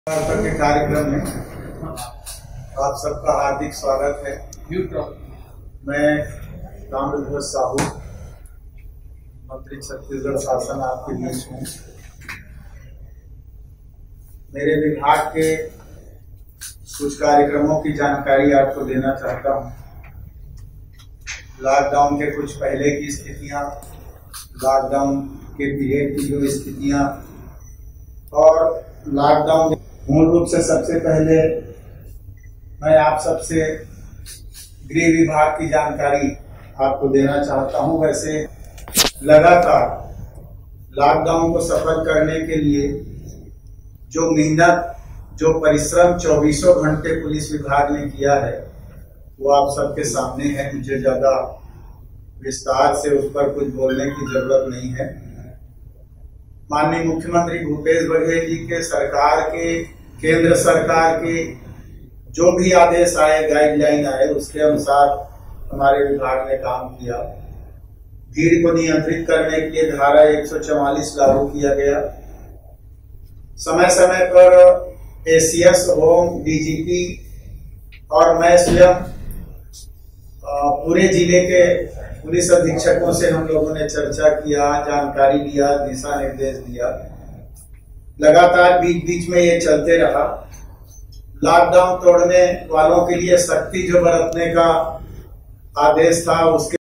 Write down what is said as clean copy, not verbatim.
के कार्यक्रम में आप सबका हार्दिक स्वागत है। मैं रामविभूषण साहू, मंत्री छत्तीसगढ़ शासन, आपके बीच हूँ। मेरे विभाग के कुछ कार्यक्रमों की जानकारी आपको देना चाहता हूँ। लॉकडाउन के कुछ पहले की स्थितियाँ, लॉकडाउन के पीरियड की जो स्थितियाँ और लॉकडाउन मूल रूप से सबसे पहले मैं आप सबसे गृह विभाग की जानकारी आपको देना चाहता हूं। वैसे लगातार लॉकडाउन को सफल करने के लिए जो मेहनत, जो परिश्रम 24 घंटे पुलिस विभाग ने किया है वो आप सबके सामने है। मुझे ज्यादा विस्तार से उस पर कुछ बोलने की जरूरत नहीं है। माननीय मुख्यमंत्री भूपेश बघेल जी के सरकार के, केंद्र सरकार के जो भी आदेश आए, गाइडलाइन आए, उसके अनुसार हमारे विभाग ने काम किया। भीड़ को नियंत्रित करने के लिए धारा 144 लागू किया गया। समय समय पर एसीएस, होम, डीजीपी और मैं स्वयं पूरे जिले के पुलिस अधीक्षकों से हम लोगों ने चर्चा किया, जानकारी लिया, दिशा निर्देश दिया। लगातार बीच बीच में ये चलते रहा। लॉकडाउन तोड़ने वालों के लिए सख्ती जो बरतने का आदेश था उसके